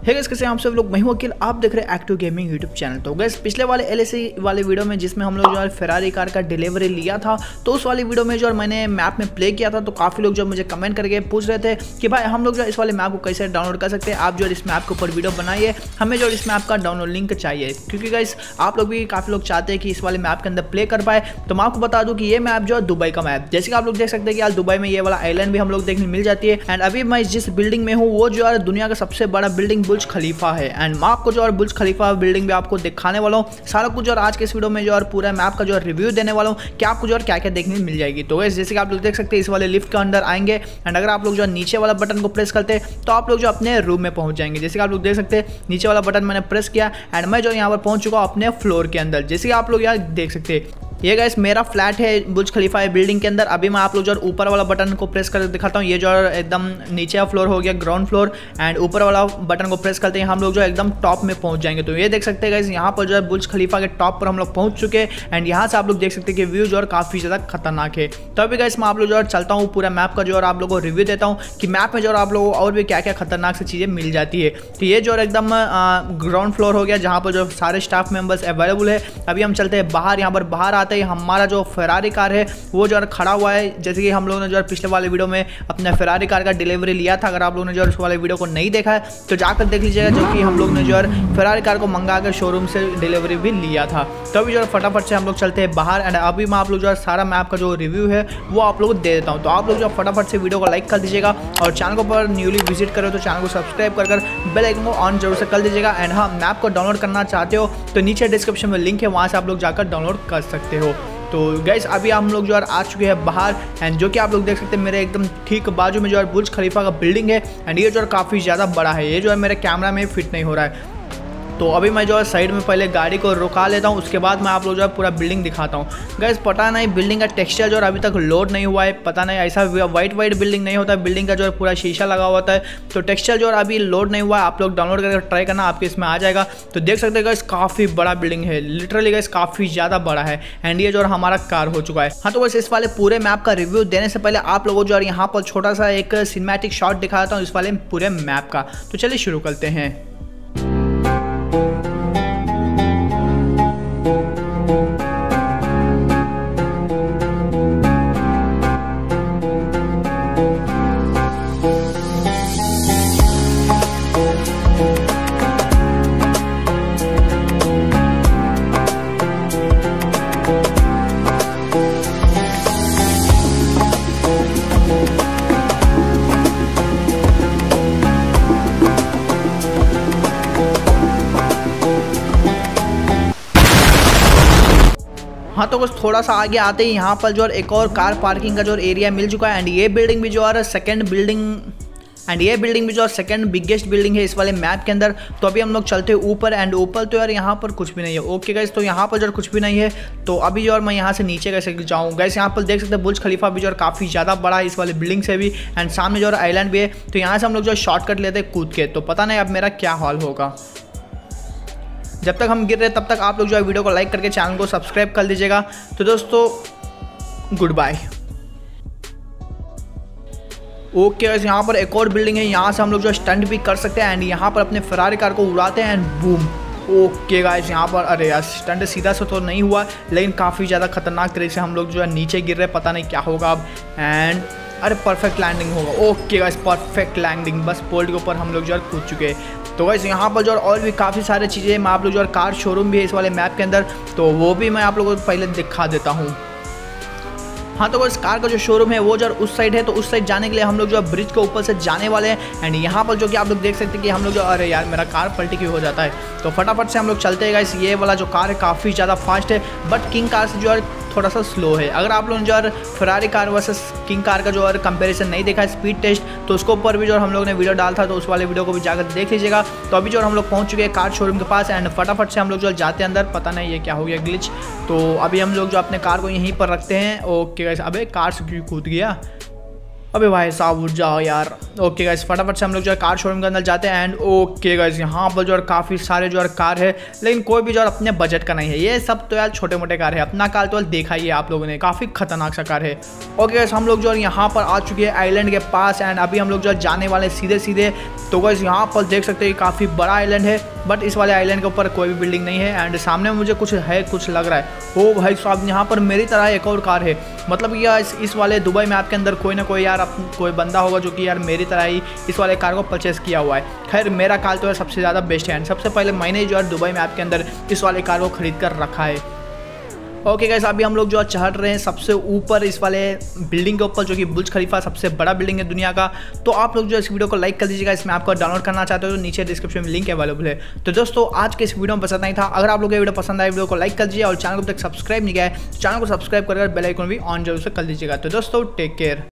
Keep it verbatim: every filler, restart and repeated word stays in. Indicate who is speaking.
Speaker 1: है गाइस, कैसे आप सब लोग। मैं हूं अखिल, आप देख रहे हैं एक्टिव गेमिंग यूट्यूब चैनल। तो गाइस पिछले वाले एलएसी वाले वीडियो में जिसमें हम लोग जो है फेरारी कार का डिलीवरी लिया था, तो उस वाली वीडियो में जो मैंने मैप में प्ले किया था, तो काफ़ी लोग जो मुझे कमेंट करके पूछ रहे थे कि भाई हम लोग जो इस वाले मैप को कैसे डाउनलोड कर सकते हैं। आप जो इस मैप के ऊपर वीडियो बनाइए, हमें जो इस मैप का डाउनलोड लिंक चाहिए, क्योंकि गाइस आप लोग भी काफ़ी लोग चाहते हैं कि इस वाले मैप के अंदर प्ले कर पाए। तो मैं आपको बता दूँ कि ये मैप जो है दुबई का मैप, जैसे कि आप लोग देख सकते हैं कि यार दुबई में ये वाला आइलैंड भी हम लोग देखने मिल जाती है। एंड अभी मैं जिस बिल्डिंग में हूँ वो जो है दुनिया का सबसे बड़ा बिल्डिंग बुर्ज खलीफा है। एंड मैं आपको जो और बुर्ज खलीफा बिल्डिंग भी आपको दिखाने वाला हूँ सारा कुछ, और आज के इस वीडियो में जो और पूरा मैप का जो रिव्यू देने वाला हूँ कि आपको जो और क्या क्या देखने मिल जाएगी। तो जैसे कि आप लोग देख सकते हैं इस वाले लिफ्ट के अंदर आएंगे, एंड अगर आप लोग जो नीचे वाला बटन को प्रेस करते हैं तो आप लोग जो अपने रूम में पहुंच जाएंगे। जैसे कि आप लोग देख सकते हैं नीचे वाला बटन मैंने प्रेस किया एंड मैं जो यहाँ पर पहुंच चुका हूँ अपने फ्लोर के अंदर। जैसे कि आप लोग यहाँ देख सकते हैं ये गाइस मेरा फ्लैट है बुर्ज खलीफा है बिल्डिंग के अंदर। अभी मैं आप लोग जो ऊपर वाला बटन को प्रेस कर दिखाता हूँ। ये जो एकदम नीचे का फ्लोर हो गया ग्राउंड फ्लोर, एंड ऊपर वाला बटन को प्रेस करते हैं हम लोग जो एकदम टॉप में पहुंच जाएंगे। तो ये देख सकते हैं गाइस यहाँ पर जो है बुर्ज खलीफा के टॉप पर हम लोग पहुंच चुके हैं। एंड यहाँ से आप लोग देख सकते हैं कि व्यू जो है काफ़ी ज़्यादा खतरनाक है। तो अभी गाइस मैं आप लोग जो चलता हूँ पूरा मैप का जो और आप लोगों को रिव्यू देता हूँ कि मैप में जो आप लोगों को और भी क्या क्या खतरनाक सी चीज़ें मिल जाती है। तो ये जो एकदम ग्राउंड फ्लोर हो गया जहाँ पर जो सारे स्टाफ मेंबर्स अवेलेबल है। अभी हम चलते हैं बाहर। यहाँ पर बाहर आते ही हमारा जो फेरारी कार है वो जो है खड़ा हुआ है। जैसे कि हम लोगों ने जो है पिछले वाले वीडियो में अपने फेरारी कार का डिलीवरी लिया था। अगर आप लोगों ने जो है उस वाले वीडियो को नहीं देखा है तो जाकर देख लीजिएगा, जो कि हम लोग ने जो है फेरारी कार को मंगा कर शोरूम से डिलीवरी भी लिया था। तो अभी जो है फटाफट से हम लोग चलते हैं बाहर। एंड अभी मैं आप लोग जो है सारा मैप का जो रिव्यू है वो आप लोग को दे देता हूँ। तो आप लोग जो फटाफट से वीडियो को लाइक कर दीजिएगा, और चैनल को पर न्यूली विजिट करो तो चैनल को सब्सक्राइब कर कर बेल आइकन को ऑन जरूर से कर दीजिएगा। एंड हाँ, मैप को डाउनलोड करना चाहते हो तो नीचे डिस्क्रिप्शन में लिंक है, वहाँ से आप लोग जाकर डाउनलोड कर सकते हो। तो गाइस अभी हम लोग जो है आ चुके हैं बाहर, एंड जो कि आप लोग देख सकते हैं मेरे एकदम ठीक बाजू में जो है बुर्ज खलीफा का बिल्डिंग है। एंड ये जो है काफ़ी ज़्यादा बड़ा है, ये जो है मेरे कैमरा में फिट नहीं हो रहा है। तो अभी मैं जो है साइड में पहले गाड़ी को रुका लेता हूँ, उसके बाद मैं आप लोग जो है पूरा बिल्डिंग दिखाता हूँ। गाइस पता नहीं बिल्डिंग का टेक्सचर जो है अभी तक लोड नहीं हुआ है, पता नहीं ऐसा वाइट वाइट बिल्डिंग नहीं होता है, बिल्डिंग का जो है पूरा शीशा लगा होता है। तो टेक्सचर जो है अभी लोड नहीं हुआ है, आप लोग डाउनलोड करके ट्राई करना, आपके इसमें आ जाएगा। तो देख सकते हैं गाइस काफ़ी बड़ा बिल्डिंग है, लिटरली गाइस काफ़ी ज़्यादा बड़ा है। एंड ये जो है हमारा कार हो चुका है। हाँ, तो बस इस वाले पूरे मैप का रिव्यू देने से पहले आप लोगों जो है यहाँ पर छोटा सा एक सिनेमैटिक शॉट दिखाता हूँ इस वाले पूरे मैप का। तो चलिए शुरू करते हैं। हाँ, तो बस थोड़ा सा आगे आते ही यहाँ पर जो है एक और कार पार्किंग का जो एरिया मिल चुका है। एंड ये बिल्डिंग भी जो है सेकंड बिल्डिंग एंड ये बिल्डिंग भी जो है सेकंड बिगेस्ट बिल्डिंग है इस वाले मैप के अंदर। तो अभी हम लोग चलते हैं ऊपर, एंड ऊपर तो यार यहाँ पर कुछ भी नहीं है। ओके गाइस, तो यहाँ पर जो कुछ भी नहीं है, तो अभी जो मैं यहाँ से नीचे कैसे जाऊँ। गाइस यहाँ पर देख सकते हैं बुर्ज खलीफा भी जो है काफ़ी ज़्यादा बड़ा है इस वाले बिल्डिंग से भी, एंड सामने जो है आइलैंड भी है। तो यहाँ से हम लोग जो शॉर्टकट लेते हैं कूद के, तो पता नहीं अब मेरा क्या हाल होगा। जब तक हम गिर रहे तब तक आप लोग जो है वीडियो को लाइक करके चैनल को सब्सक्राइब कर लीजिएगा। तो दोस्तों गुड बाय। ओके गाइस, यहाँ पर एक और बिल्डिंग है, यहाँ से हम लोग जो स्टंट भी कर सकते हैं। एंड यहाँ पर अपने फेरारी कार को उड़ाते हैं एंड बूम। ओके गाइस, यहाँ पर अरे यार स्टंट सीधा से तो नहीं हुआ, लेकिन काफ़ी ज़्यादा खतरनाक तरीके से हम लोग जो है नीचे गिर रहे, पता नहीं क्या होगा अब। एंड अरे परफेक्ट लैंडिंग होगा। ओके गाइस, परफेक्ट लैंडिंग, बस पोल्ट के ऊपर हम लोग जो है कूद चुके हैं। तो गाइस यहाँ पर जो और भी काफ़ी सारी चीज़ें मैं आप लोग जो है कार शोरूम भी है इस वाले मैप के अंदर, तो वो भी मैं आप लोगों को पहले दिखा देता हूँ। हाँ, तो बस कार का जो शोरूम है वो जो उस साइड है, तो उस साइड जाने के लिए हम लोग जो है ब्रिज के ऊपर से जाने वाले हैं। एंड यहाँ पर जो कि आप लोग देख सकते हैं कि हम लोग जो अरे यार मेरा कार पलटी क्यों हो जाता है। तो फटाफट से हम लोग चलते हैं गाइस। ये वाला जो कार है काफ़ी ज़्यादा फास्ट है, बट किंग कार से जो है थोड़ा सा स्लो है। अगर आप लोगों ने जो है Ferrari car versus king car का जो है कंपैरिजन नहीं देखा है स्पीड टेस्ट, तो उसके ऊपर भी जो हम लोग ने वीडियो डाला था, तो उस वाले वीडियो को भी जाकर देख लीजिएगा। तो अभी जो हम लोग पहुंच चुके हैं कार शोरूम के पास, एंड फटाफट से हम लोग जो जाते हैं अंदर। पता नहीं ये क्या हो गया ग्लिच। तो अभी हम लोग जो अपने कार को यहीं पर रखते हैं। ओके गाइस, अबे कार से क्यों कूद गया। अबे भाई साहब उठ जाओ यार। ओके गाइस, फटाफट से हम लोग जो है कार शोरूम के अंदर जाते हैं। एंड ओके गाइस, यहाँ पर जो है काफ़ी सारे जो है कार है, लेकिन कोई भी जो है अपने बजट का नहीं है। ये सब तो यार छोटे मोटे कार है, अपना कार तो देखा ही है आप लोगों ने, काफ़ी खतरनाक सा कार है। ओके गाइस, हम लोग जो है यहाँ पर आ चुके हैं आइलैंड के पास। एंड अभी हम लोग जो है जाने वाले सीधे सीधे। तो गाइस यहाँ पर देख सकते हैं काफ़ी बड़ा आइलैंड है, बट इस वाले आइलैंड के ऊपर कोई भी बिल्डिंग नहीं है। एंड सामने मुझे कुछ है, कुछ लग रहा है। ओ भाई साहब, यहाँ पर मेरी तरह एक और कार है। मतलब यार इस, इस वाले दुबई मैप के अंदर कोई ना कोई यार कोई बंदा होगा जो कि यार मेरी तरह ही इस वाले कार को परचेस किया हुआ है। खैर मेरा कार तो है सबसे ज़्यादा बेस्ट है। सबसे पहले मैंने जो है दुबई मैप के अंदर इस वाले कार को खरीद कर रखा है। ओके गाइस, अभी हम लोग जो है चढ़ रहे हैं सबसे ऊपर इस वाले बिल्डिंग के ऊपर, जो कि बुर्ज खलीफा सबसे बड़ा बिल्डिंग है दुनिया का। तो आप लोग जो इस वीडियो को लाइक कर दीजिएगा। इसमें आपको डाउनलोड करना चाहते हो तो नीचे डिस्क्रिप्शन में लिंक अवेलेबल है। तो दोस्तों आज के इस वीडियो में बस इतना ही था। अगर आप लोग ये वीडियो पसंद आए, वीडियो को लाइक कर दीजिए और चैनल को अब तक सब्सक्राइब नहीं किया है, चैनल को सब्सक्राइब कर बेल आइकन भी ऑन जरूर से कर दीजिएगा। तो दोस्तों टेक केयर।